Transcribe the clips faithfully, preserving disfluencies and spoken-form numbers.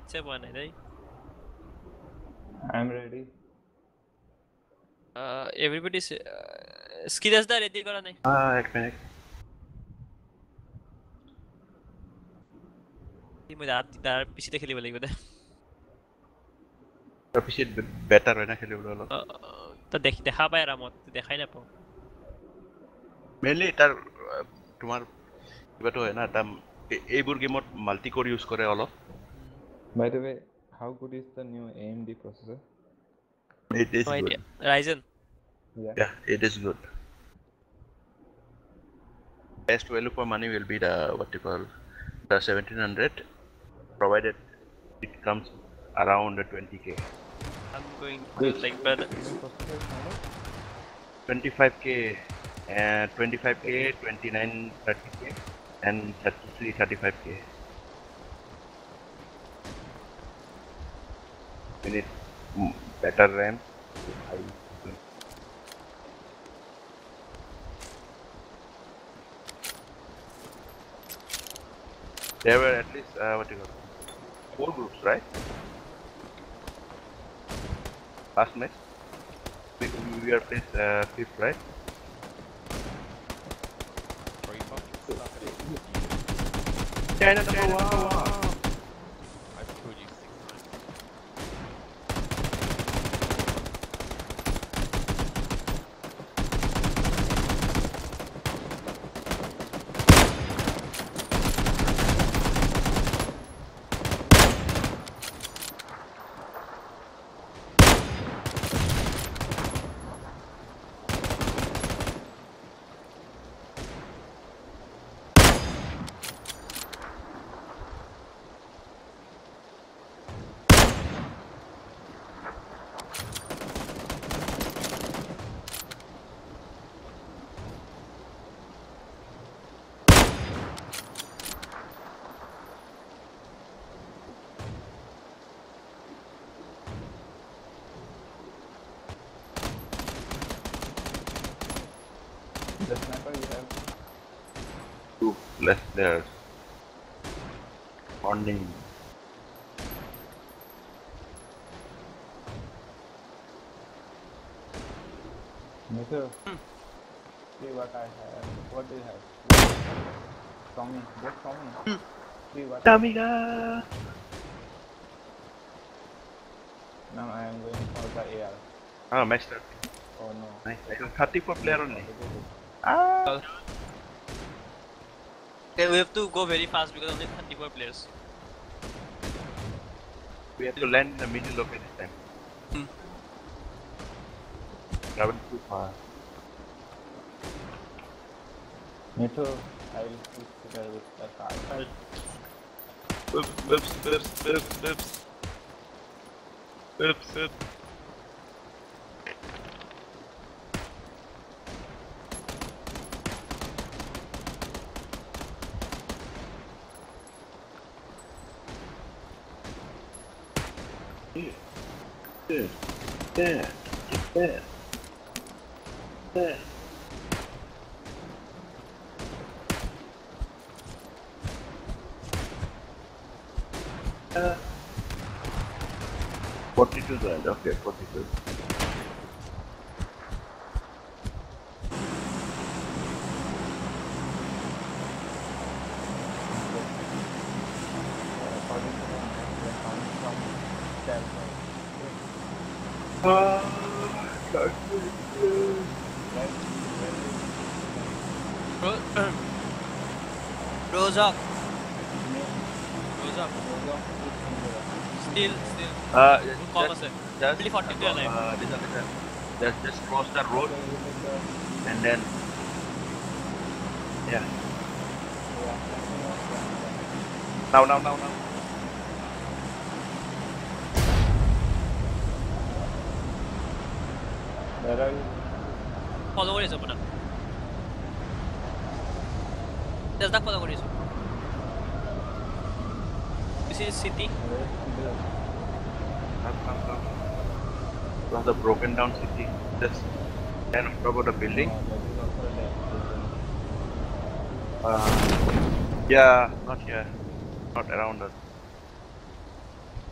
match one है I'm ready. Uh, everybody is uh, skills da ready करा नहीं. Ah, एक minute. ये मुझे आती तार पीछे देख ली बोलेगी बता. तर पिछे better है ना खेले बोलो लोग. तो देख देखा पाया रामोत देखा ही ना पाओ. Mainly तार तुम्हार ये तो है ना तम ए बुर गेम में multi core use करे वाला. By the way, how good is the new A M D processor? It is No good. idea. Ryzen. Yeah. Yeah, it is good. Best value for money will be the what you call the seventeen hundred, provided it comes around the twenty K. I'm going to like brother. twenty-five K, uh, twenty-five K, twenty-nine, thirty K, and thirty-three, thirty-five K. We need better RAM. There were at least uh, what you call four groups, right? Last match, we, we are placed uh, fifth, right? China number one. I told you six times. The sniper you have. Two less players. Bonding. Me too. See what I have. What do you have? From me. Just from me. See what. Amiga. Now I am going for the A R. Ah, match start. Oh no. Nice. I have thirty-four player only. Ah. Okay, we have to go very fast because only thirty-four players. We have to land in the middle of it this time. Hmm. Travel too far. Me too. I will switch there with the car. Oops, oops, oops, oops, oops. Oops, oops. There, there, there, there. Uh, forty-two grand, okay, forty-two. Ah, Rose up. Rose up. Still, still. Uh, Call just, us. just, Only forty-two alive. uh, listen, listen. Just, just cross the road and then, yeah. Now, now, now, now. Where are you? Follow what is open up. Just that follow what is. This is city. Come, come, come. Across the broken down city. Just stand on top of the building. Uh, yeah, not here. Not around us.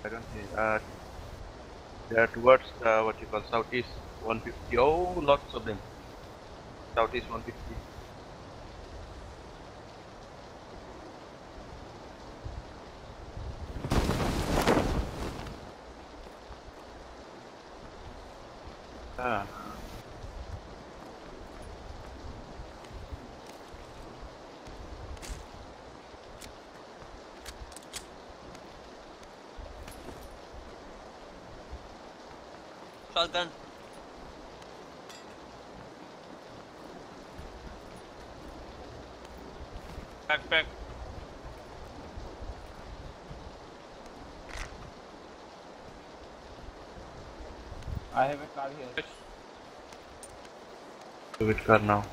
I don't see. Uh, they are towards uh, what you call southeast one fifty. Oh, lots of them. Southeast one fifty. Ah. Shotgun. Backpack. I have a car here. So which car now?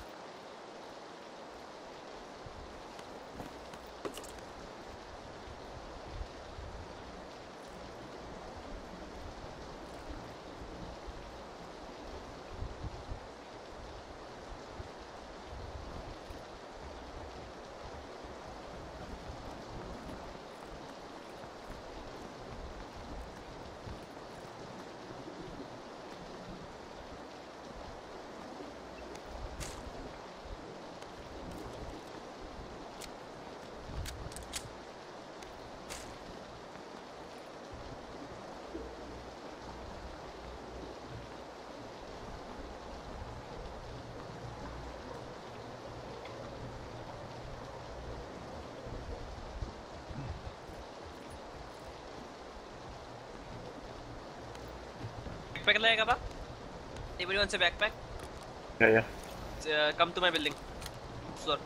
Backpack layega ba? Anybody wants a backpack? Yeah, yeah. Uh, come to my building. Floor.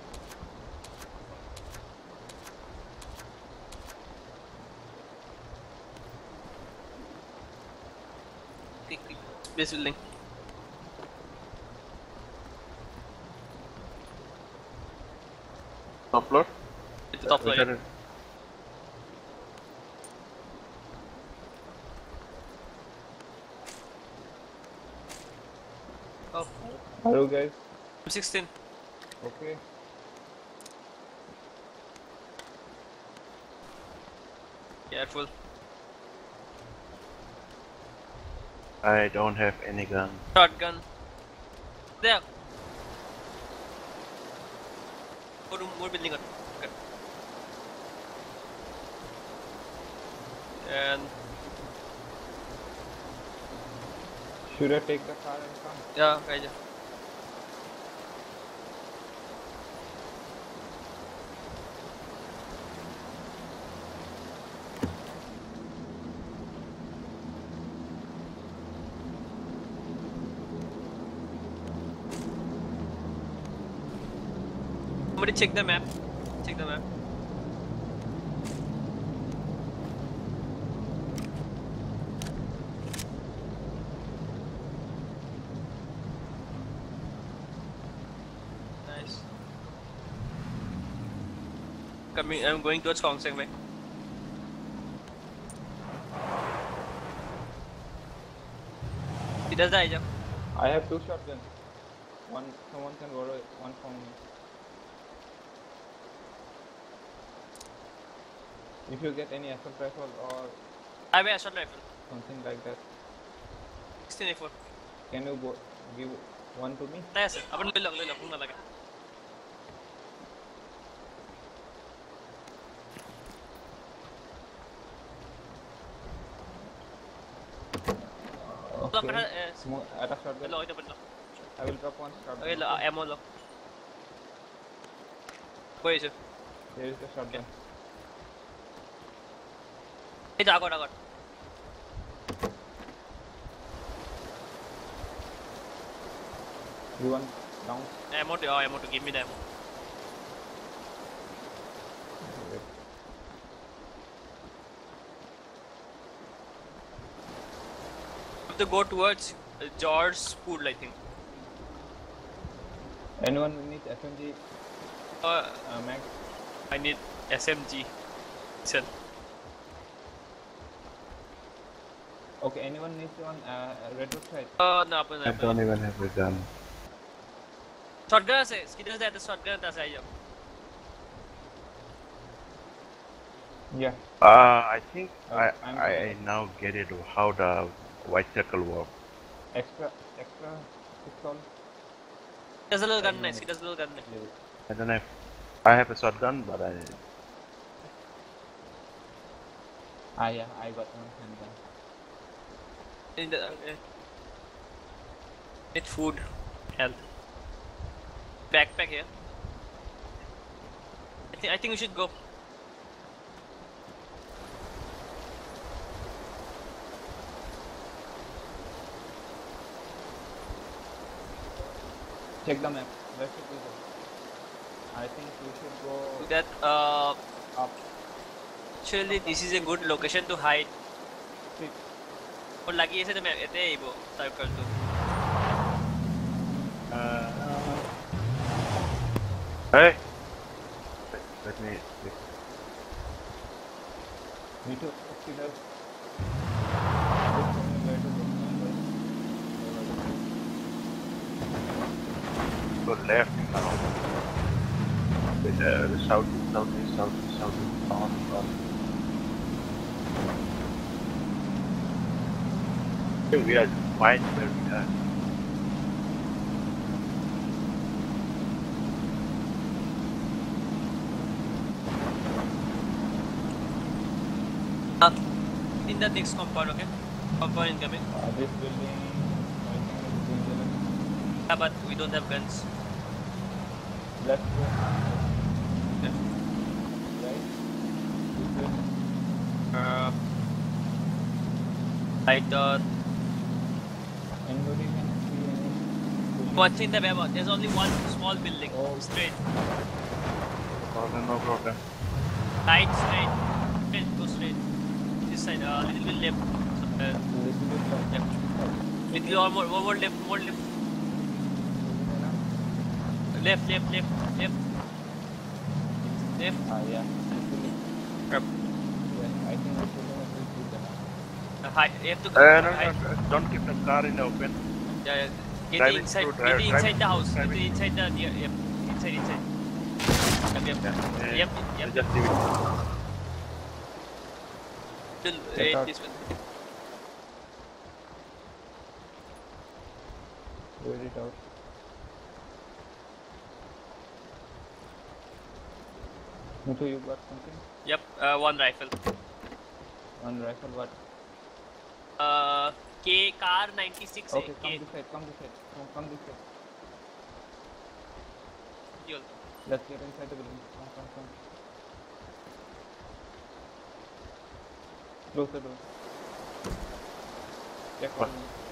Quick, quick. This building. Top floor. It's the top floor. Which Yeah. are- Oh, Hello guys. I'm sixteen. Okay. Careful. I don't have any gun. Shotgun. There. Go to more building. Okay. And Should I take the car and come? yeah, guys. Somebody check the map. Check the map. Nice. Coming, I'm going towards Kongseng way. He does die, jump. I have two shotguns. One, someone can borrow it, one from me. If you get any assault rifle or I have a assault rifle. something like that, sixteen A four. can you bo give one to me? Nice. अपन ले लो, ले लो, अपना लगा. Lock Okay. her, eh, Smoke at a shotgun. Lo, ito pa lo. I will drop one shotgun. Okay, lo, ammo lo. Boy, sir. Here is the shotgun. Ito, agad, agad. You want down? Ammo to, oh, ammo to, give me the ammo. Wait. have to go towards uh, George's pool, I think. Anyone needs F M G Uh, uh, mag? I need S M G. Listen. Okay, anyone needs one uh, redwood side? Uh, no, upon I don't even have a gun. shotgun से, किधर से आता shotgun आता सही जब. Yeah. Uh, I think I, I I'm I going now get it how the white circle works. extra extra pistol. Does a little I gun nice. know. He does a little gun nice. Leave it. I don't know if I have a shotgun, but I Ah yeah, I got one handgun. In the uh, need food, health, backpack here. I think I think we should go. Check the map. Where should we go? I think we should go To that uh, up. actually this is a good location to hide. Sit. Or lagi sa may ete ibo circle to. uh, hey let, let me let, Me too. See the. Just tell me where to go. go left now. With uh, the southeast, southeast, southeast, southeast, on, on. Here we are fine where we are. Uh, in the next compound, okay? Compound incoming. Uh, this building. I think it's dangerous. Yeah, but we don't have guns. Let's go. Yeah. Right. This way. Uh, right or Anybody can see any. building? watching the web. There's only one small building. Oh. Straight. Problem, no problem. Right, straight. Straight, go straight. This side, uh, little bit left. Uh, Little bit left. left. Little or more, more, more left, more left. Left, left, left, left. Left. Ah yeah. Actually, Up. yeah. I think we should have this with the. Uh, high. You have to go. Uh, no, high. no, no, don't keep the car in the open. Yeah, yeah. Get Drive it inside. through, Get drive- inside drive it the house. through, Get drive it inside the. Yeah, yep. Inside, inside. Yep, yep. Yeah, Yep, yep. Just leave it. Still, Check eh, out. this one. Wait it out. Muthu, you got something? Yep, uh, one rifle. One rifle, what? Uh, K car ninety-six. Okay, eh, come K. this side, come this side. Come, come this side. Fuel. Let's get inside the building. Come, come, come. Close the door. Check What? all.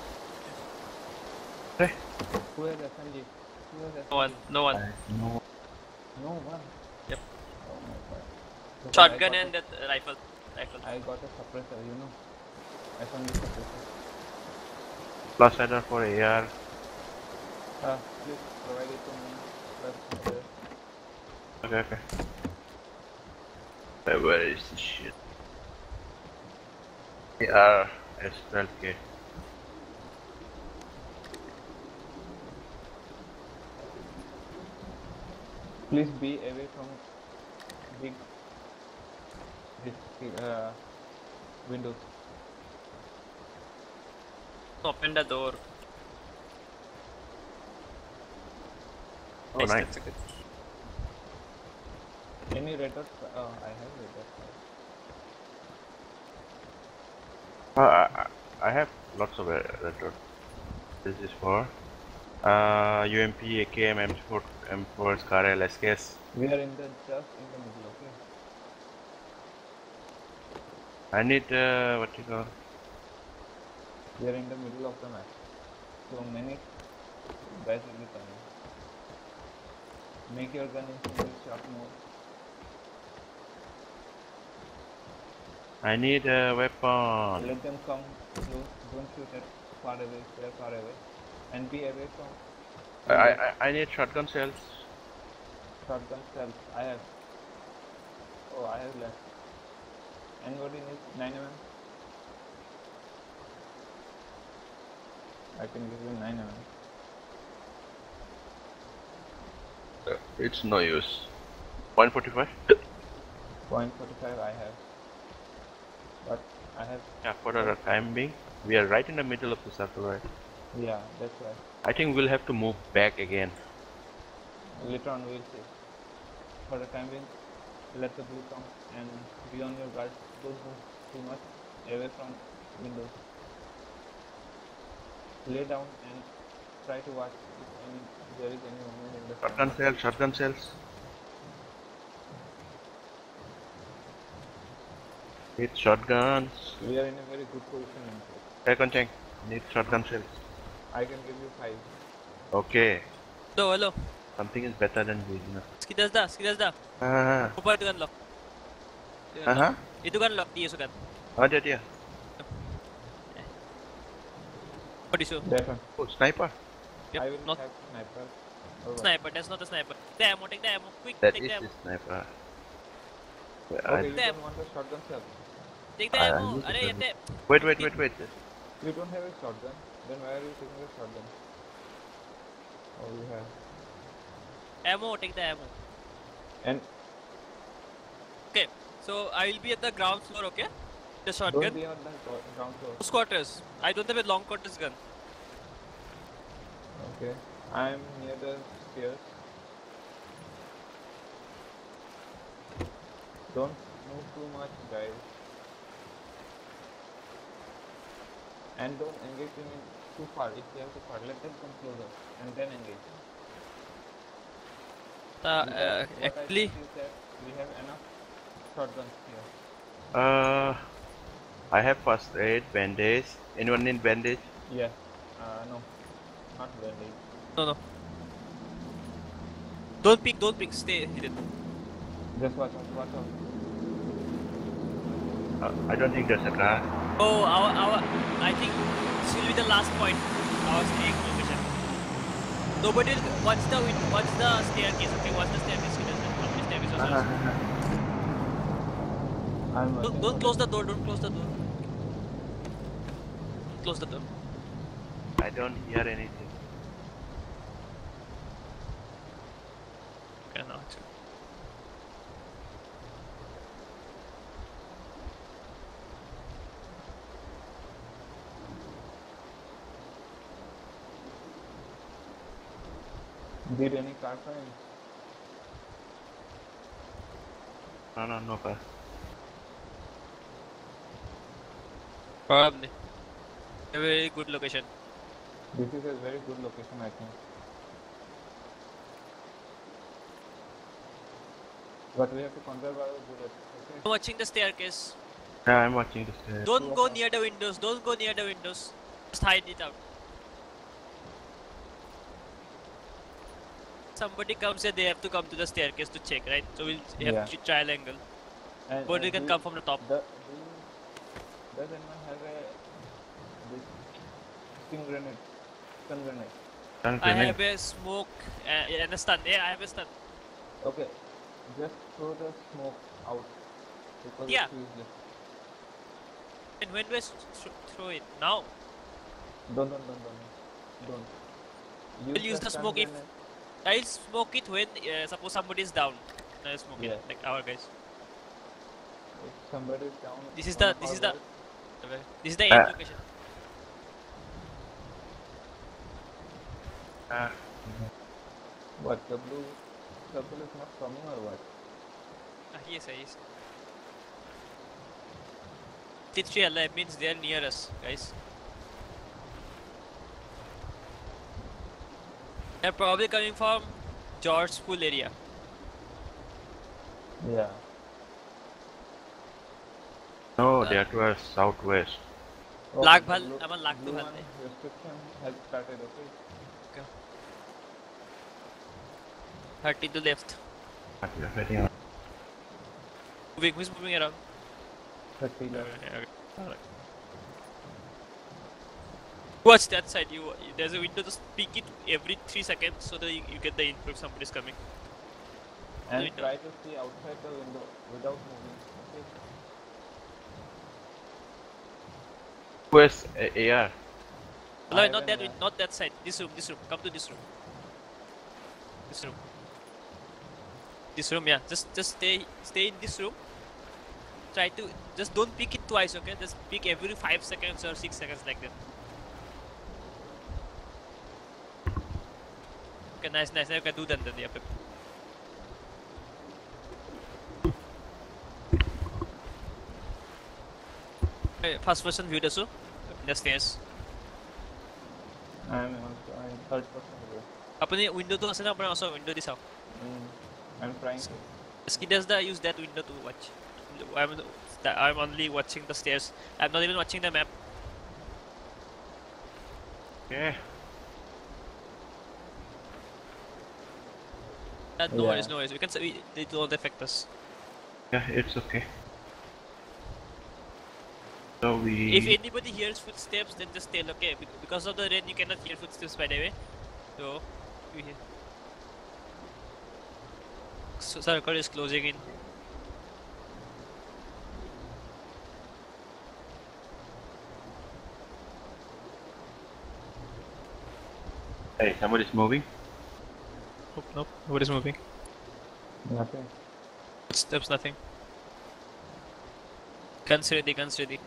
Hey. Who has S M G? Who has S M G? No one. No one. No. No one. Yep. Oh my god. Because Shotgun I got and that uh, rifle. Rifle. a, I got a suppressor, you know. S M G suppressor. Plus header for A R. Uh, please provide it to me. Plus, uh, Okay, okay. Wait, where is this shit? A R S twelve K. please be away from big this uh, windows. Open the door. Oh, nice. That's a good. Any red dots? Oh, I have red dots. Uh, I, I I have lots of red red dot. This is for uh, U M P, A K M, M four, M four, Scar L, S K S. We are in the just in the middle, okay? I need uh, what you call? We are in the middle of the map. So many guys will be coming. Make your gun in single shot mode. I need a weapon. Let them come close. Don't shoot at far away. Stay far away. And be away from I I, I need shotgun shells. shotgun cells. I have. Oh, I have left. Anybody needs nine M M? I can give you nine M M. Uh, It's no use. one forty-five. Point forty-five I have. But I have. Yeah, for the time being, we are right in the middle of the circle, right? Yeah, that's why. I think we'll have to move back again. Later on we'll see. For the time being, let the blue come and be on your guard. Don't move too much away from windows. Lay down and try to watch if any, there is any movement in the Shotgun front. cells, shotgun cells. Need shotguns. We are in a very good position in here. Second tank. Need shotgun cells. I can give you five. Okay. Hello, hello. Something is better than beginner. Skidas da, skidas da. Ah. Upar itu kan lock. Uh huh. Itu kan lock, dia sukan. Oh, dia dia. What is it? That one. Oh, sniper. Yep, I will not have sniper. Or what? sniper, that's not a sniper. The ammo, take the ammo, quick, That take is the ammo. the sniper. Wait, Okay, I- you Them. don't want the shotgun cell. Take the I- I ammo. need to Arey, tell yate. Wait, wait, wait, wait. You don't have a shotgun. Then why are you taking a shotgun? Oh, you have. Ammo, take the ammo. And Okay, so I will be at the ground floor, okay? The don't shotgun. be on the go- ground floor. Close quarters. I don't have a long quarters gun. Okay. I'm near the stairs. Don't move too much, guys. And don't engage them in too far. If they are too far, let them come closer and then engage. Uh, Because uh, what I actually, think is that we have enough shotguns here. Uh, I have first aid, bandage. Anyone need bandage? Yeah. Uh, no. Not bandage. no, no. Don't pick, don't pick. Stay hidden. Just watch out, watch out. Uh, I don't think there's a car. Oh, our, our. I think this will be the last point. Our staying location. Nobody will watch the win- watch the staircase. Okay, watch the staircase. How many staircase was there? I'm Don't, watching. don't close the door. Don't close the door. Close the door. I don't hear anything. Okay, now it's good. Did any car find? No, no, no car. Probably. A very good location. This is a very good location, I think. But we have to conserve our bullets. Okay. I'm watching the staircase. Yeah, I'm watching the stairs. Don't go near the windows. Don't go near the windows. Just hide it out. Somebody comes here, they have to come to the staircase to check, right? So we'll have Yeah. to trial angle. And, But we and can do- come from the top. The, do, does anyone have a this stun grenade? Stun grenade. Don't I grenade. have a smoke uh, and a stun. Yeah, I have a stun. Okay, just throw the smoke out because Yeah. it's useless. And when we s- th- throw it? Now. Don't, don't, don't, don't. Don't. We'll use the stun smoke if- grenade. I'll smoke it when uh, suppose somebody is down. I'll smoke Yeah. it like our guys. If somebody is down. This is one the of this our is the guys- this is the end Uh, location. Uh, What, the blue circle is not coming or what? Ah, yes, yes. T three alive means they are near us, guys. They're probably coming from George School area. Yeah. no, Uh, they are towards southwest. Lag the bhal- blue- আমার lag তো blue ভাল one নেই। restriction has started, okay? thirty to left. But we are heading on. Moving, who's moving around? thirty left. Okay, okay. Alright. Watch that side. You there's a window. Just peek it every three seconds so that you, you get the info if somebody's coming. And window. try to see outside the window without moving, okay? Where's A- AR? No, I not that. haven't, win- uh, Not that side. This room. This room. Come to this room. This room. This room. Yeah. Just just stay stay in this room. try to just don't pick it twice, okay? Just pick every five seconds or six seconds like that. Okay, nice, nice. Now you can do that then. Yeah. Okay, first person view also. In the stairs. I am also I'm third person view. अपने window तो असना अपना also window दिसाओ. Mm. I'm trying to. Ski does the use that window to watch. I'm I'm only watching the stairs. I'm not even watching the map. Yeah. Uh, no Yeah. worries, no worries. We can say we, they don't affect us. Yeah, it's okay. So we. If anybody hears footsteps, then just tell. Okay, Be- because of the rain, you cannot hear footsteps by the way. So, you hear. So circle is closing in. Hey, somebody's moving. Nope, nope. Nobody's moving. Nothing. Footsteps, nothing. Guns ready, guns ready.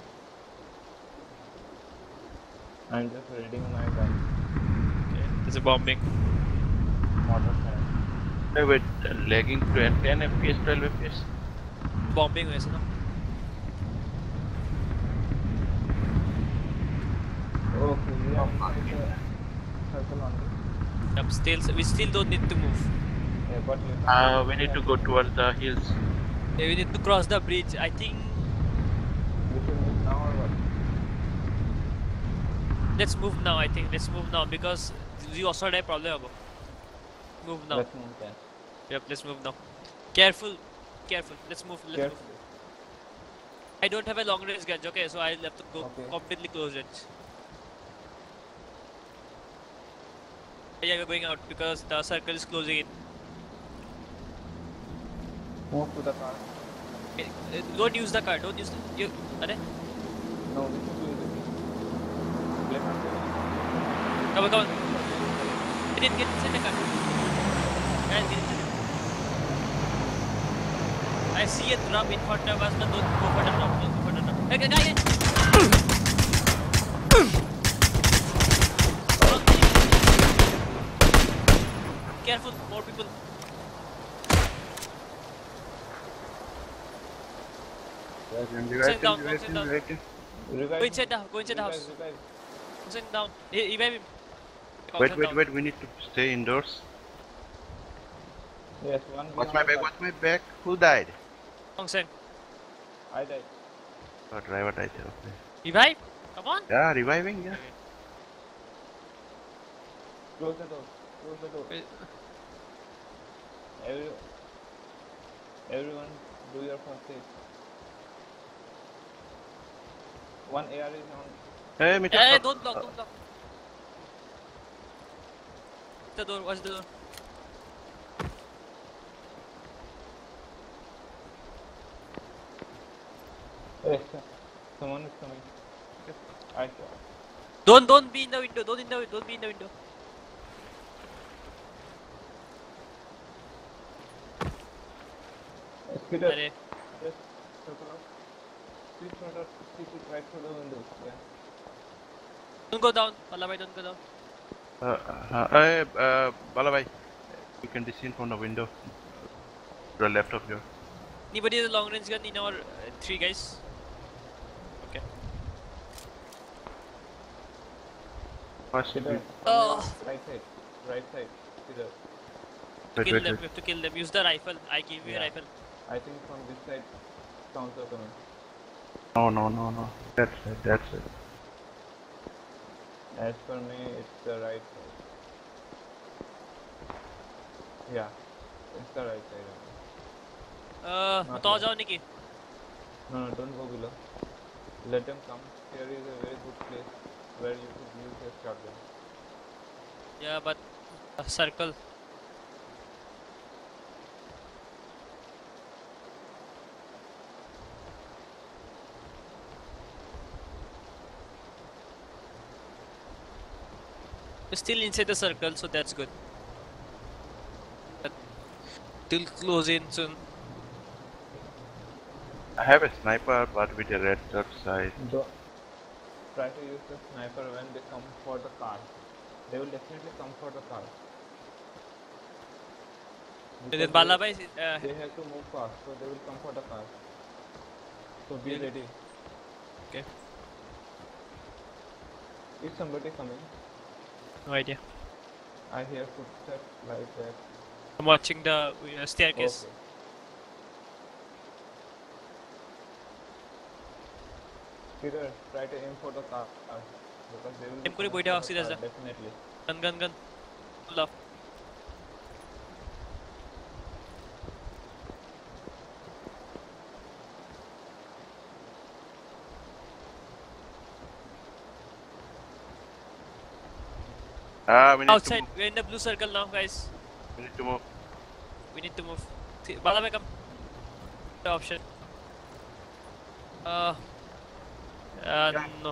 I'm just reading my gun. Okay, there's a bombing. Mortar fire. Hey, wait, uh, lagging to ten F P S, twelve F P S. Bombing वैसे ना. Okay, we are inside the circle only. Yep, still, we still don't need to move. Yeah, but you Uh, we need to go towards the hills. Yeah, we need to cross the bridge. I think We should move now or what? let's move now. I think let's move now because we also have problem about. Move now. Let's move then. Yep, let's move now. Careful, careful. Let's move. Let's move. Carefully. I don't have a long range gun, okay? So I'll have to go Okay. completely close range. Yeah, we're going out because the circle is closing in. Move to the car. Eh, eh, Don't use the car. Don't use the. You, are No, we should use it. Let us go. Come on, come on. Get in, get inside the car. Guys, get inside. I see a drop in front of us, but don't go for the drop. Don't go for the drop. Hey, guy, guy, guy. Careful, more people. Sit down, go sit down. Revive Go inside the, go inside the revive, house. revive. Go sit down. Hey, revive him. Come, Wait, sit wait, down. wait, we need to stay indoors. Yes, one Watch beyond my the back, car. watch my back. Who died? Long Sen. I died. Oh, driver died, okay. Revive? Come on. Yeah, reviving, yeah. Close the door. Close the door. Wait. Every, everyone, do your first aid. One A R is on. Hey, Mitchell. Hey, uh, don't block, uh, don't block. The door, watch the door. Yes, sir. Someone is coming. I saw. Don't, don't be in the window. Don't in the, don't be in the window. Scooter. Arey. Just circle out. Speed front or speed it right through the window. Yeah. Don't go down. Wallabai, don't go down. Uh, uh, hey, uh, Balabai, you can descend from the window. To the left of your. Anybody has a long range gun in our uh, three guys? Okay. First, Scooter. we- on Oh. your Right side. Right side. Scooter. wait, Kill wait, them. wait. We have to kill them. Use the rifle. I give you a Yeah. rifle. I think from this side sounds are coming. No, no, no, no. That's it, that's it. As for me, it's the right side. Yeah. It's the right side. Uh, Not बताओ yet. जाओ निकी. No, no, don't go below. Let them come. Here is a very good place where you could use your shotgun. Yeah, but a circle. We're still inside the circle, so that's good. But they'll close in soon. I have a sniper, but with a red dot sight. Do try to use the sniper when they come for the car. They will definitely come for the car. And Because then Balabai, is, they, uh, they have to move fast, so they will come for the car. So be Yeah. ready. okay, Is somebody coming? no idea. I hear footsteps like that. I'm watching the uh, staircase. Okay. Peter, try to aim for the car because they will be Aim করে coming বইটা for the oxidase car, দাও। definitely. Gun, gun, gun. Pull off. Ah, we need Outside, to move. we're in the blue circle now, guys. We need to move. We need to move. See, Balabai, come. The option. Uh, uh Yeah. no.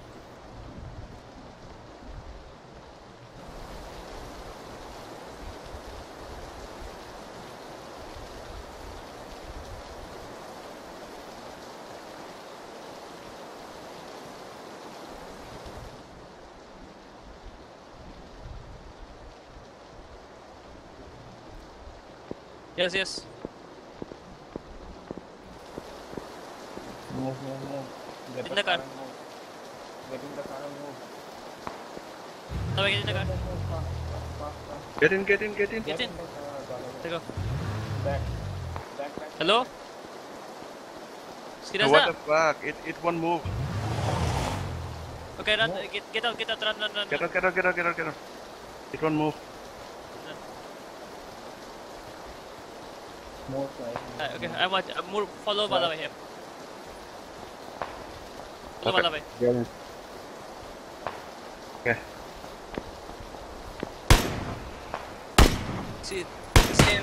Yes, yes. Move, move, move. Get In the the car car. and move. Get in the car and move. Balabai, get in the car. Move, move, fast, fast, fast, fast. Get in, get in, get in. Get in. the car, Balabai. Let's go. Back. Back, back. Hello? back. Serious what na? the fuck? It, it won't move. Okay, run. No. Get, get out, get out, run, run, run. Get run. out, get out, get out, get out, get out. It won't move. Move, right. Uh, okay, I'm watching. I'm more follow Balabai here. Follow Okay. Balabai. Get in. Okay. See, same.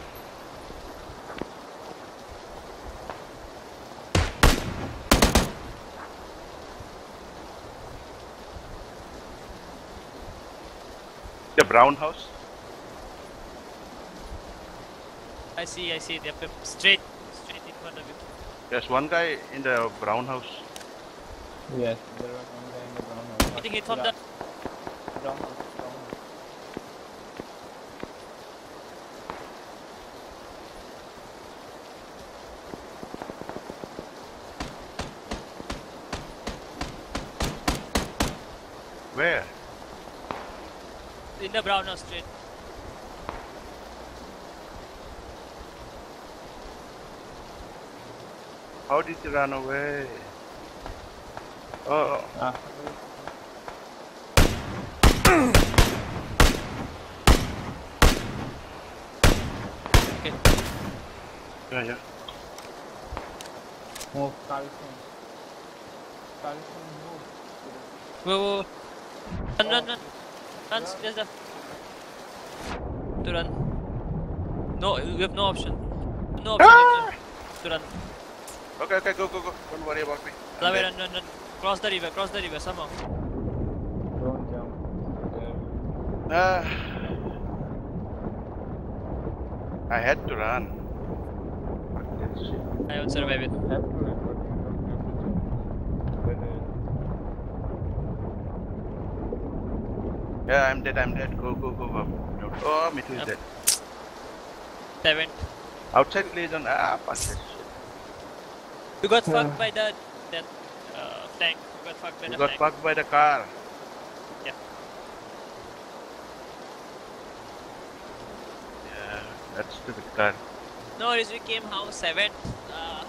The brown house. I see, I see. They're p- straight, straight in front of you. There's one guy in the brown house. Yes, there was one guy in the brown house. Getting hit from the. Brown house, brown house. Where? In the brown house, straight. How did he run away? Oh, Ah, Okay. yeah, yeah. move, Carlson. Carlson, move. Whoa, whoa, whoa. Run, run, run. Run, Run. just the. To run. No, we have no option. No option Ah! to run. Okay, okay, go, go, go. Don't worry about me. I'm Balabai, dead. run, run, run. Cross the river, cross the river somehow. Don't jump. There. Ah. I had to run. Fuck that shit. I won't survive it. You have to run, but you don't have to jump. But, uh, Yeah, I'm dead, I'm dead. Go, go, go, go. Oh, me too is Yep. dead. Seven. Outside Legion. Ah, fuck that shit. You got Yeah. fucked by the that uh, tank. You got fucked by You the got tank. fucked by the car. Yeah. Yeah, that stupid car. No worries, we came house seventh. Uh,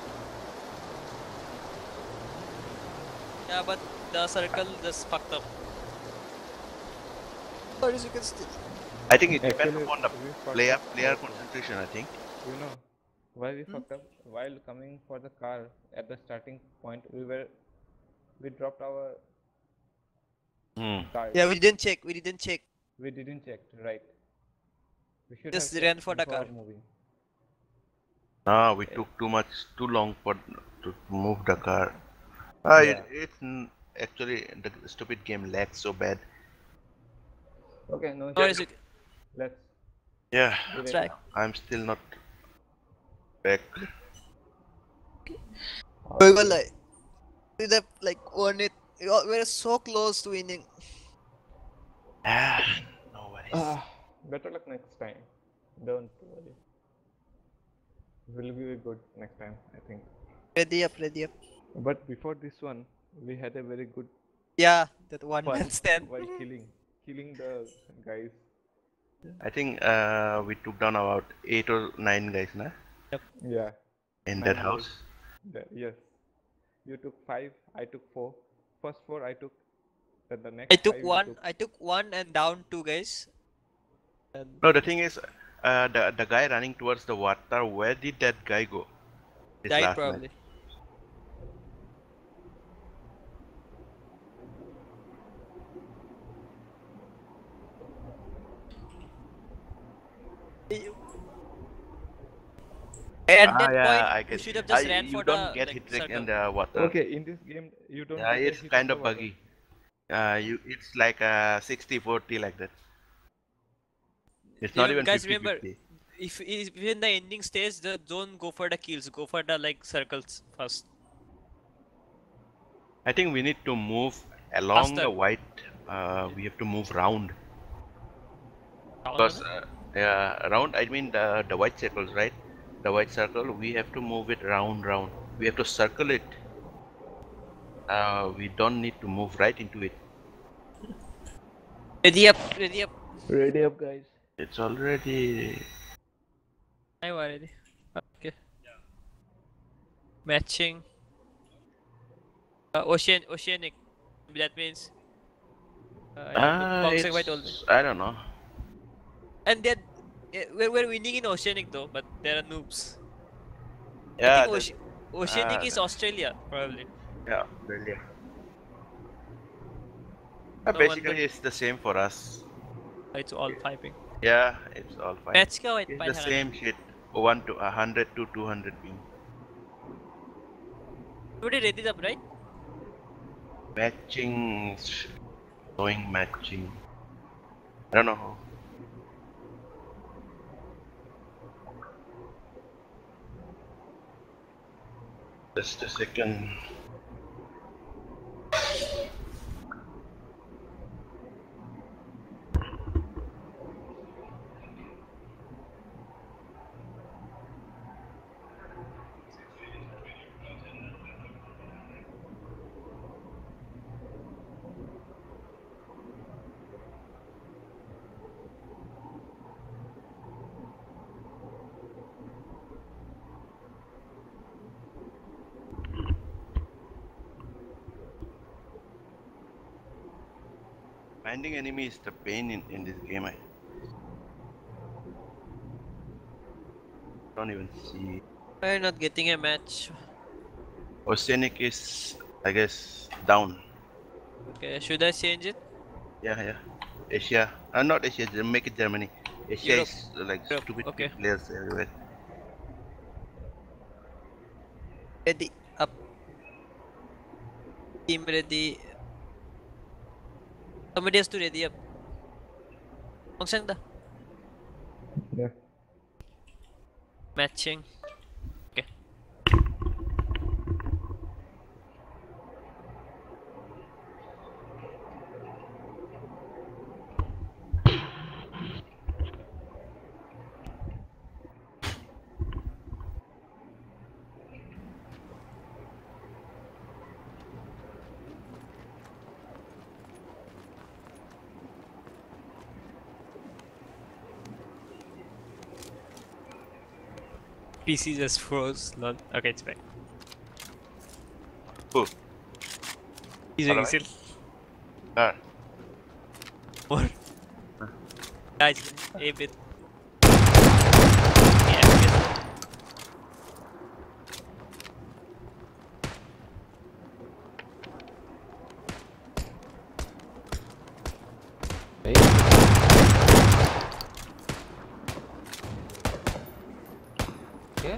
yeah, but the circle just fucked up. No worries, you can still. I think it depends Actually, upon the we fucked player up player also. concentration, I think. You know why we Hmm? fucked up? While coming for the car at the starting point, we were we dropped our Hmm. car. Yeah, we didn't check. We didn't check. We didn't check, right? We should Just have ran checked for the before car. moving. Ah, we took too much, too long for to move the car. Ah, Yeah. it, it's n- actually the stupid game lags so bad. Okay, no, No worries, you let's Yeah, be Let's ready. try. I'm still not back. We were like, we have like won it. We were we were so close to winning. Ah, no worries. Ah, better luck next time. Don't worry. Will be good next time, I think. Ready up, ready up. But before this one, we had a very good Yeah, that one fun man stand. while killing, killing the guys. I think uh, we took down about eight or nine guys, na? Yeah. In Nine that guys. house. The- yes. You took five, I took four. First four I took. Then the next I took five you one. took. I took one and down two guys. And No, the thing is, uh, the the guy running towards the water. Where did that guy go? This died last probably. night. At Ah, that yeah, point, I we can. should have just I, ran you for don't the get like, hit trick circle. in the water. Okay, in this game you don't. Yeah, get a it's hit kind on of the water. buggy. Uh, you, it's like a sixty forty like that. It's not Remem- even guys, fifty remember, fifty. if, if in the ending stage, the don't go for the kills. Go for the like circles first. I think we need to move along Faster. the white. Uh, we have to move round. Down, Because huh? uh, yeah, around. I mean the the white circles, right? The white circle. We have to move it round, round. We have to circle it. Uh, we don't need to move right into it. Ready up, ready up. Ready up, guys. It's already. I'm ready. Okay. Matching. Uh, ocean, oceanic. That means. Uh, I don't know. Ah, Boxing white only. it's, I don't know. And then eh, we're, we're winning in oceanic though, but there are noobs. I Yeah, think the- Oce- oceanic ah, is the- Australia probably. yeah, brilliant. Uh, No basically, wonder. it's the same for us. It's all piping. Yeah, it's all fine. Match ka white It's pie the harap. same shit. One to a hundred to two hundred ping. Everybody ready up, right? Matching, showing matching. I don't know how. Just a second. Finding enemy is the pain in, in this game. I don't even see. We're not getting a match. Oceanic is, I guess, down. Okay, should I change it? Yeah, yeah. Asia. Uh, not Asia, Ge- make it Germany. Asia Europe. is uh, like Europe, stupid okay. players everywhere. Ready up. Team ready. Somebody has to ready up. Magsang da. Yeah. Matching. Okay. P C just froze. Lol. Okay, it's back. Who? He's Hello, doing still. Ah, More. Guys, a bit. Yeah, I Yeah.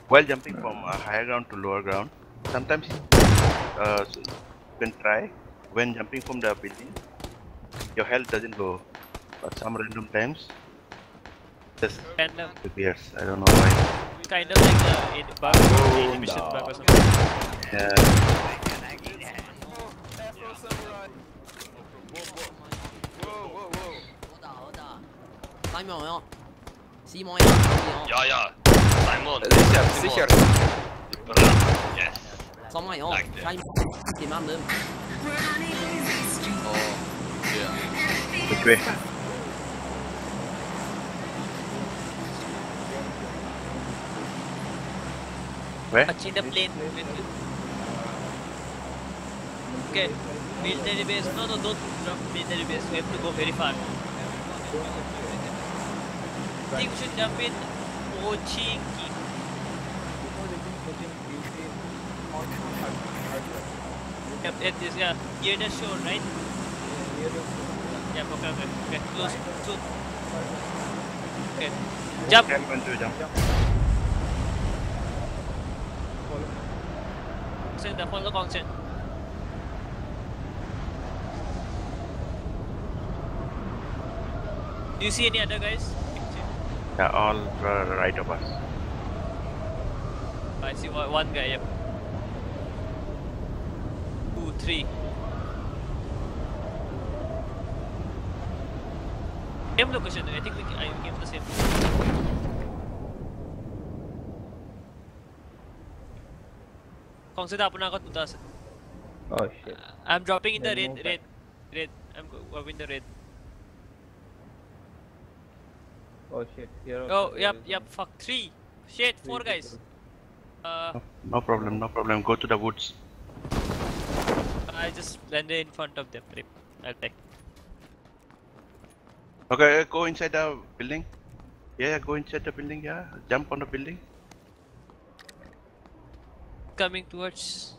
while jumping from uh, higher ground to lower ground, sometimes uh, so you can try when jumping from the building, your health doesn't go, but some random times just Kind of, appears. I don't know why. kind of like the in bug, the inhibition bug or something. Yeah. Simon, Simon, Simon, Ja, ja. Simon. Sicher, Simon. sicher. Bra. Yes. Simon, Like that. Simon, die mannen. Oh, yeah. Which way? Where? Touching the plane. Okay, military base. No, no, don't drop military base. We have to go very far. I think we should jump in Ochinki. Yep, it is, yeah. Near the shore, right? Yeah, okay, okay. Okay, close, soon. Okay. Jump! I'm going to jump. Send the follow consent. Do you see any other guys? Yeah, all uh, right of us. I see one, one guy, yep. Two, three. Same location, I think we I came to the same. Consider upon two thousand. Oh shit. I'm dropping in the Then red, move red, red. I'm go- going in the red. Oh shit. Here Oh, also there yep, is yep. one. Fuck, three. Shit, four Three guys. people. Uh, No, no problem, no problem. Go to the woods. I just landed in front of them. Rip. I'll take. Okay, go inside the building. Yeah, yeah, go inside the building. Yeah, jump on the building. Coming towards.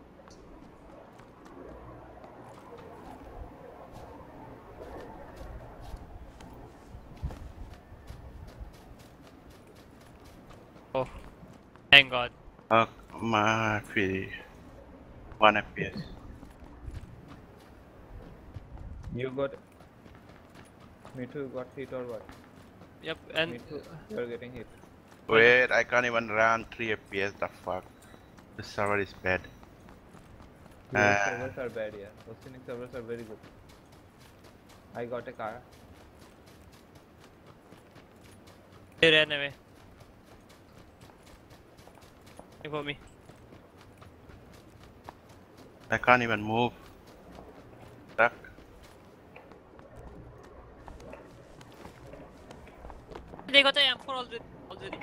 Oh, thank God. Uh, my three, one F P S. You got. Me too got hit or what? Yep, Me and too. You're getting hit. Wait, I can't even run three F P S. The fuck? The server is bad. Your Uh, servers are bad, yeah. Oceanic servers are very good. I got a car. they ran away. Wait for me. I can't even move. Stuck. They got a M four already. already.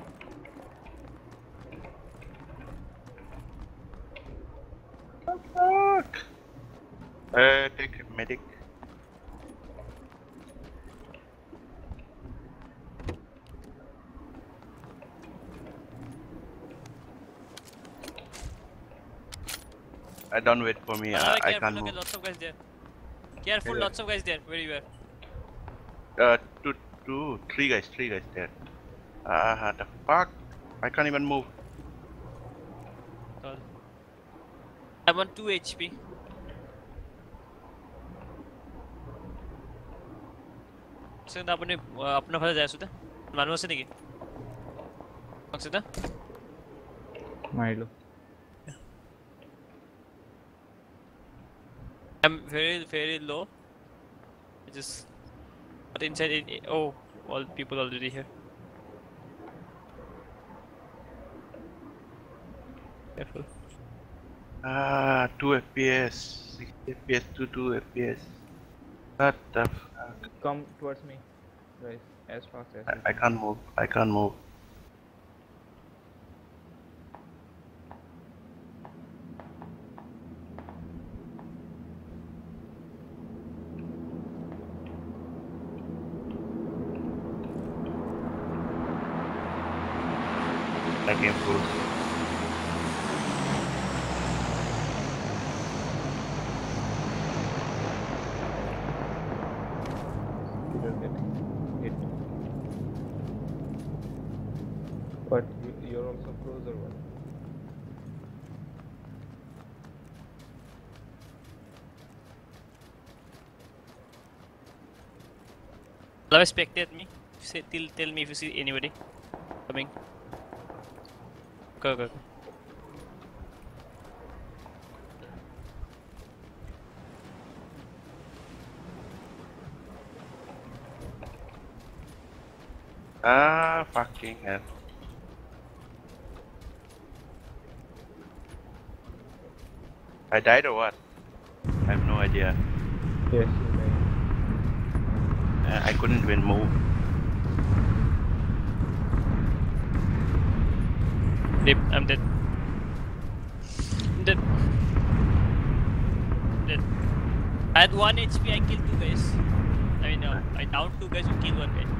Fuck. Uh, take medic. Uh, don't wait for me. Uh, Uh, I careful, can't look move. at lots of guys there. Careful, Where? lots of guys there. Where you were? Uh, two, two, three guys, three guys there. Uh, the fuck? I can't even move. Sorry. I'm on two H P. Send अपने अपना फल जाए सुधा मानव से नहीं कौन सुधा Milo. I'm very very low. I just got inside in oh all people already here. Careful. Ah, two F P S, sixty F P S to two F P S. What the fuck? Come towards me, guys, as fast as I, you I can. can't move. I can't move. I came full. You're getting hit. But you, you're also closer one. Allow spectate me. Say, tell, tell me if you see anybody coming. Go, go, go. Ah, fucking hell. I died or what? I have no idea. Yes, you may. Uh, I couldn't even move. Dip, I'm dead. I'm dead. Dead. I had one H P, I killed two guys. I mean, uh, I downed two guys, you killed one guy.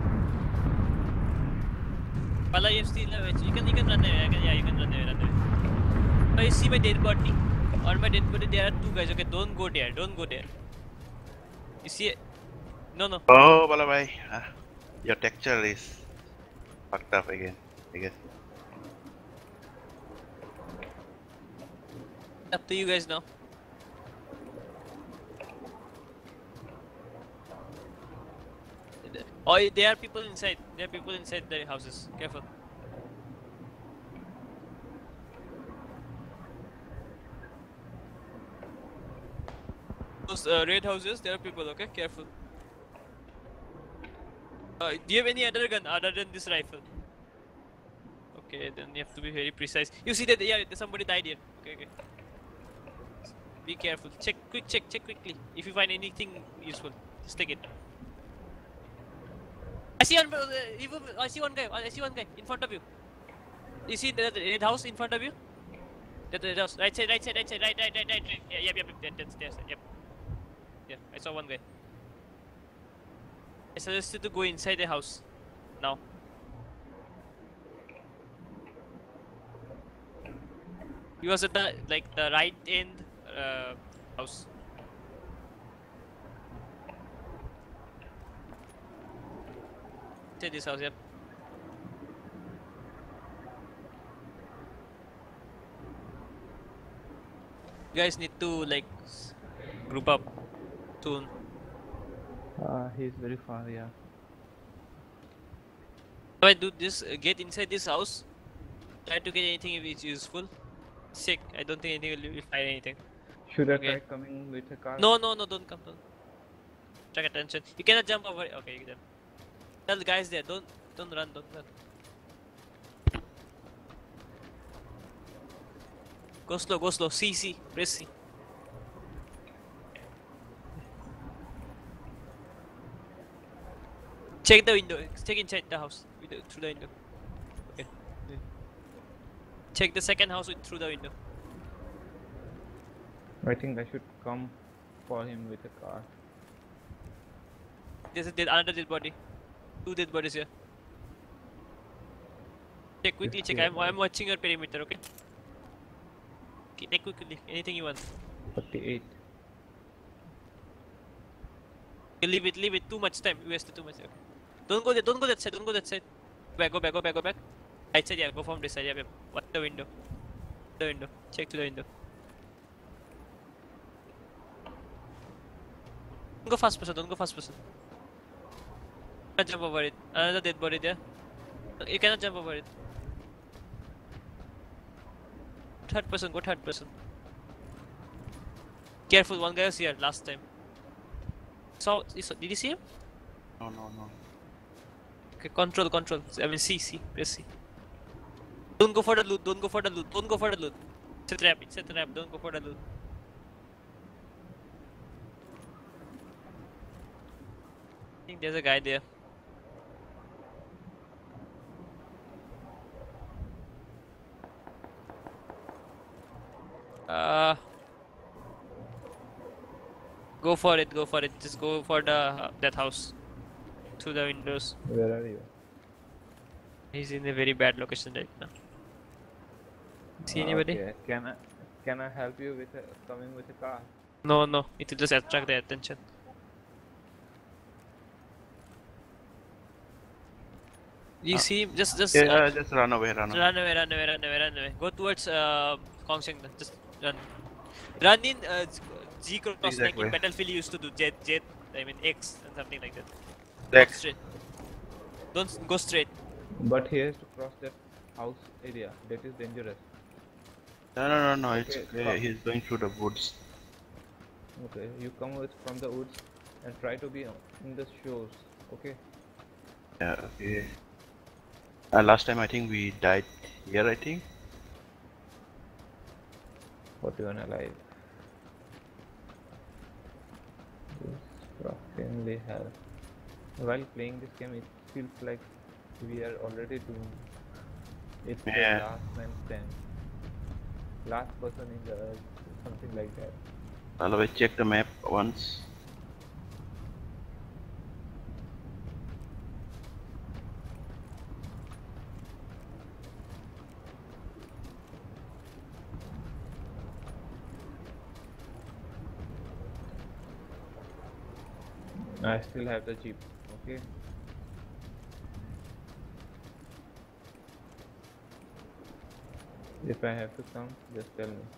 Pala, you have still have H P. You can, you can run away. I can, yeah, you can run away, run away. Now you see my dead body? On my dead body, there are two guys. Okay, don't go there. Don't go there. You see it? No, no. Oh, Balabai. Ah, your texture is fucked up again, I guess. Up to you guys now. Oh, there are people inside. There are people inside the houses. Careful. Those uh, red houses, there are people. Okay, careful. Uh, do you have any other gun other than this rifle? Okay, then you have to be very precise. You see that? Yeah, somebody died here. Okay, okay. Be careful. Check, quick check, check quickly. If you find anything useful, just take it. I see one. Uh, I see one guy. I see one guy in front of you. You see the red house in front of you? That red house. Right side, right side, right side, right, right, right, right. right. Yeah, yep, yep, yep. That's there. Yep. Yeah, I saw one guy. I suggest you to go inside the house now. He was at the like the right end uh, house. Inside this house, yep. You guys need to like group up soon. Uh, he's very far, yeah. If I do this, uh, get inside this house, try to get anything if it's useful. Sick. I don't think anything will, will find anything. Should I Okay. try coming with a car? No, no, no, don't come. Don't. Check attention. You cannot jump over it. Okay, you can. Tell the guys there. Don't, don't run. Don't run. Go slow. Go slow. C, C. Press C. Check the window. Check inside the house with the- through the window. Okay. Check the second house with, through the window. I think I should come for him with a car. There's a dead, another dead body. Two dead bodies here. Check quickly. Check. I'm, I'm watching your perimeter. Okay. Okay, take quickly. Anything you want. forty-eight. Okay, leave it. Leave it. Too much time. We wasted too much. Okay. Don't go there. Don't go that side. Don't go that side. Back. Go back. Go back. Go back. Right side. Yeah. Go from this side. Yeah. yeah. Watch the window. The window. Check to the window. Don't go first person. Don't go first person. You cannot jump over it. Another dead body there. You cannot jump over it. Third person. Go third person. Careful. One guy was here last time. So, did you see him? No, no, no. Okay, control, control. I mean, C, C, press C. Don't go for the loot. Don't go for the loot. Don't go for the loot. It's a trap. It's a trap. Don't go for the loot. I think there's a guy there. Uh, go for it. Go for it. Just go for the uh, that house. Through the windows. Where are you? He's in a very bad location right now. See anybody? Okay. Can I can I help you with a, coming with a car? No, no. It will just attract their attention. You Uh, see him? Just, just Yeah, uh, uh, just run away, run away. run away, run away, run away, run away. Go towards uh, Kongseng. Just run. Run in uh, G cross like Exactly. in Battlefield you used to do. J, J, I mean X and something like that. Like, Walk straight. Don't s- go straight. But he has to cross that house area. That is dangerous. no, no, no, no, it's Okay, okay. stop. He's going through the woods. Okay, you come with from the woods and try to be in the shores. Okay. Yeah, okay. Uh, last time I think we died here, I think. forty-one alive. This fucking hell. While playing this game, it feels like we are already doomed. It's Yeah. the last man stand. Last person in the earth, something like that. I'll always check the map once. I still have the jeep. Okay. If I have to come, just tell me.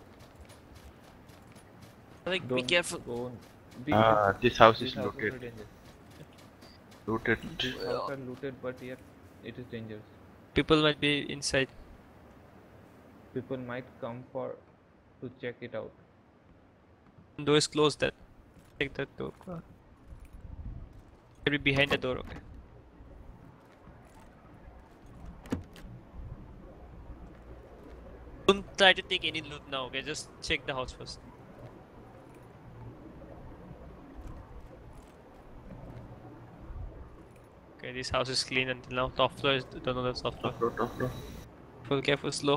Like, be Don't careful. go. Be, Ah, this house this is house looted. also dangerous. Looted. This house are looted, but yet it is dangerous. People might be inside. People might come for to check it out. Door is closed. That. Take that door. Maybe behind the door. Okay. Don't try to take any loot now. Okay, just check the house first. Okay, this house is clean until now. Top floor is don't know the top floor. Top floor, top floor. Full careful, slow.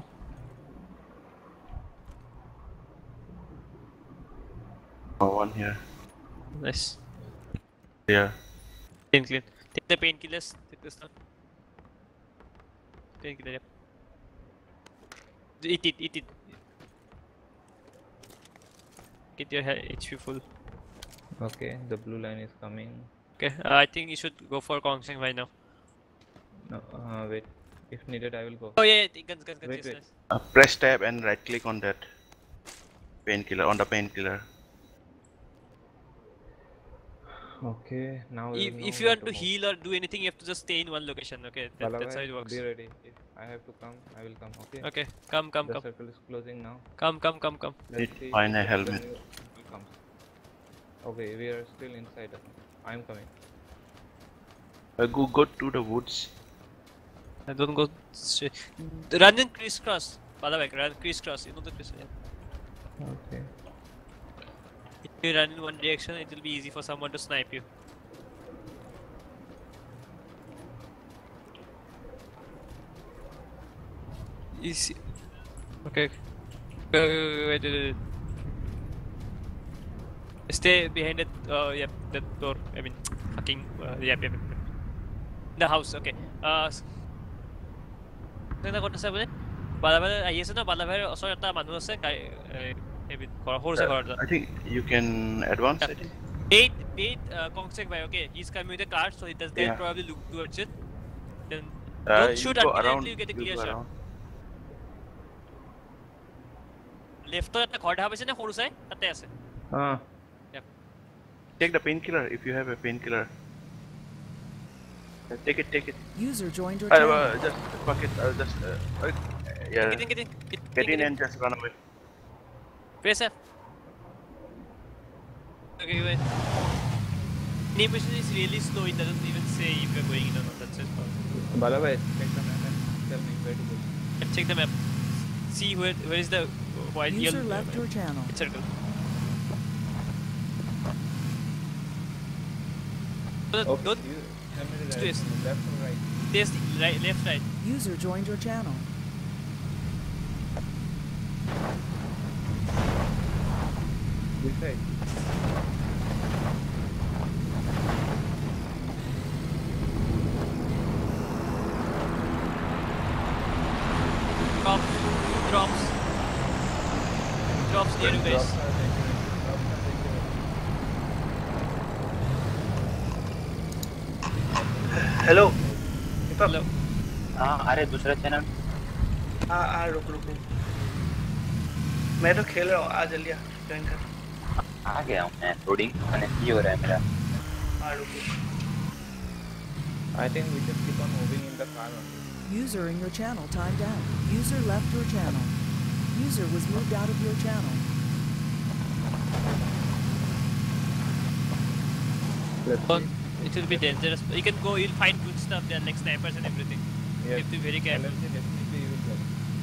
Oh, one here. Nice. Yeah. Clean, clean. Take the painkillers. Take this one. Painkiller, yep. Eat it, eat it. Get your he- H P full. Okay, the blue line is coming. Okay, uh, I think you should go for Kongseng right now. No, uh, wait. If needed, I will go. Oh yeah, yeah, guns, guns, guns. Wait, yes, wait. yes. Uh, press tab and right click on that painkiller, on the painkiller. Okay, now we If, will know if you where want to move. heal or do anything, you have to just stay in one location. Okay, that, that's how Balabhai, it works. be ready. If I have to come, I will come. Okay. Okay, come, come, The come, circle is closing now. come, come, come, come. Let's Need see to find a if the helmet. new people comes. Okay, we are still inside. I am coming. Uh, go, go to the woods. I don't go straight. Run in crisscross. By the way, run crisscross. You know the crisscross. Yeah. Okay. If you run in one direction, it will be easy for someone to snipe you. Easy. Okay. Wait, wait, wait, wait, wait, wait. Stay behind that. Uh, yep, that door. I mean, fucking. Uh, yep, yep, yep. The house. Okay. Uh. Nang nakot sa bale? Balabal ahi ase na balabal osor eta manu ase kai maybe khor khor se Uh, khor. I think you can advance. I think. Wait, wait, uh, Kongseng bhai. Okay, he's coming with a car, so he does then Yeah. probably look towards it. Then Uh, don't you shoot go until around. you get a you clear go shot. around. Left to eta khor dhaba ase na khor sai tate ase. Ah, Take the painkiller if you have a painkiller. Uh, take it, take it. User joined your Uh, channel. uh, just fuck it. Uh, just uh, uh, yeah. Get in, get in, get, Get in and just run away. Press F. Okay, wait. Animation is really slow. It doesn't even say if you're going in or not. That's it. Balabhai, check the map and tell me where to go. And check the map. See where where is the white User yellow left your channel. circle. Don't, Okay, don't you tell me the Twist. direction, left or right. taste right, left, right. User joined your channel. This side. Drops, drops, drops near you guys. Drops are dangerous. Drops are dangerous. Hello. Keep up. Hello. हाँ अरे दूसरा channel हाँ हाँ रुक रुक रुक मैं तो खेल रहा हूँ आ जल्दी आ ज्वाइन कर आ गया हूँ मैं लोडिंग मैंने की हो रहा है मेरा हाँ रुक रुक I think we just keep on moving in the car only. User in your channel timed out. User left your channel. User was moved out of your channel. Let's But see. it will be dangerous. You can go, you'll find good stuff there, like snipers and everything. You Yes. have to be very careful. L M G definitely you will get.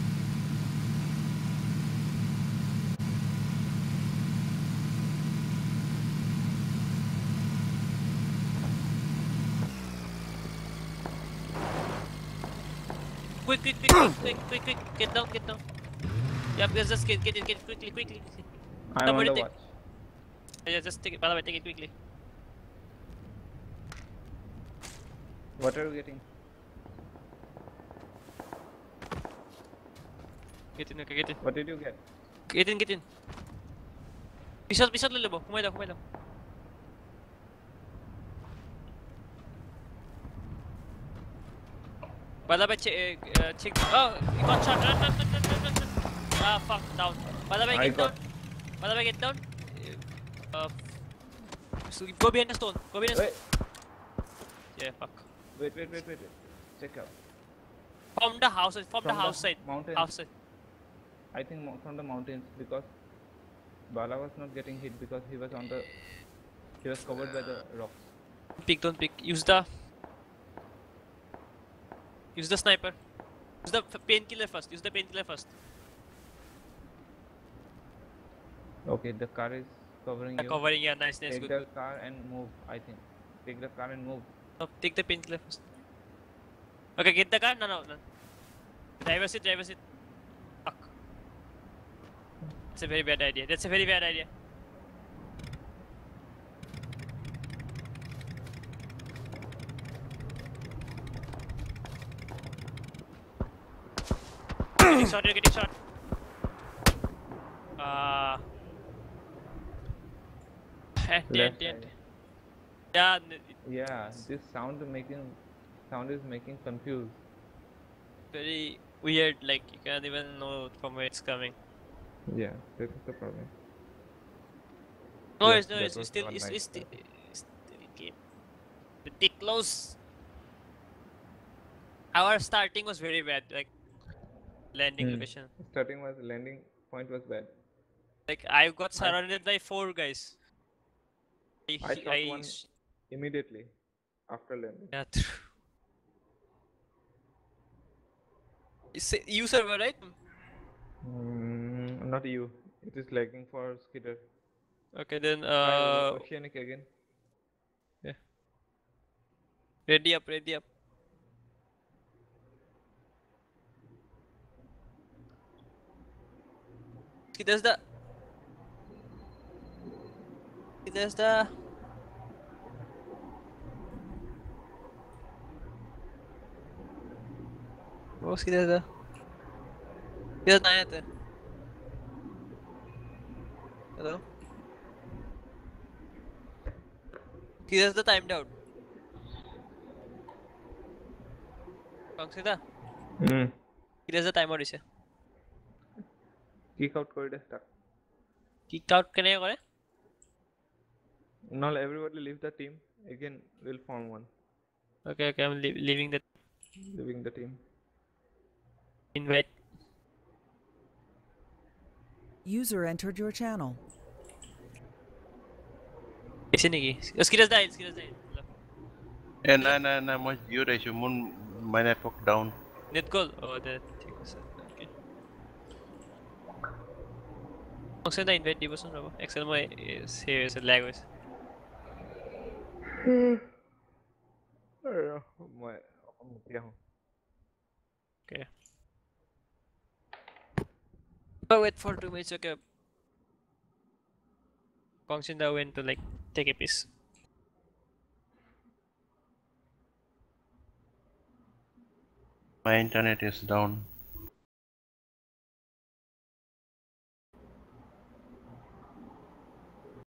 Quick, quick, quick, quick, quick, quick, quick, get down, get down. Yeah, just, just get, get it, get it quickly, quickly, quickly. I'm on Somebody the take- watch. Yeah, just take it, by the way, take it quickly. What are you getting? Get in, okay, get in. What did you get? Get in, get in. Pistol, pistol le lebo. Kumay lang, kumay lang. Bala ba check, uh, check. Oh, you got shot. Run, run, run, run, run, run, run. Ah, fuck, down. Bala ba I get got- down. Bala ba get down. Uh, so go behind the stone. Go behind the Wait, stone. Yeah, fuck. wait, wait, wait, wait. wait. Check out. From the house, from, From the the house side. mountains. House side. I think mo- from the mountains because Bala was not getting hit because he was on the he was covered by the rocks. Pick, don't pick. Use the. Use the sniper. Use the f- painkiller first. Use the painkiller first. Okay, the car is covering Uh, you. covering, yeah, nice, nice, Take good, the good. car and move. I think. Take the car and move. No, take the painkiller first. Okay, get the car. No, no, no. Driver seat, driver seat. Fuck. That's a very bad idea. That's a very bad idea. Getting shot, you're getting shot. Uh. Dead, Left dead. side. Yeah, n- Yeah, this sound making sound is making confused. very weird. Like you can't even know from where it's coming. Yeah, that is the problem. No, Yes, it's no, that it's, was it's still, one it's, nice it's still, shot. it's still game. Pretty close. Our starting was very bad. Like landing Hmm. location. Starting was landing point was bad. Like I got surrounded by four guys. I, I he- shot I one s- immediately after landing. yeah. true. You say- You server, right? Mm, not you. It is lagging for Skidder. Okay, then Try uh, o- Oceanic again. ready up, ready up. See, there's the. See, there's the. Oh, see, there's the. There's nine there. Hello. See, there's the timed out. Kong see the. Hmm. See, there's the timeout is. Kick out corridor stuck. Kick out can I go? Now everybody leave the team. Again, we'll form one. Okay, okay, I'm leave, leaving the Leaving the team. invite. User entered your channel. Sini lagi. Skidas dahil, skidas dahil. Eh, na na na mo you raise your moon my network down. Net call. Oh, that. Okay. Kung saan na invite di ba sunod ba? Excel mo is here is a lag was. मैं मुखिया हूँ. Okay. Oh, wait for two minutes. Okay. Kong Sinda went to like take a piece. My internet is down.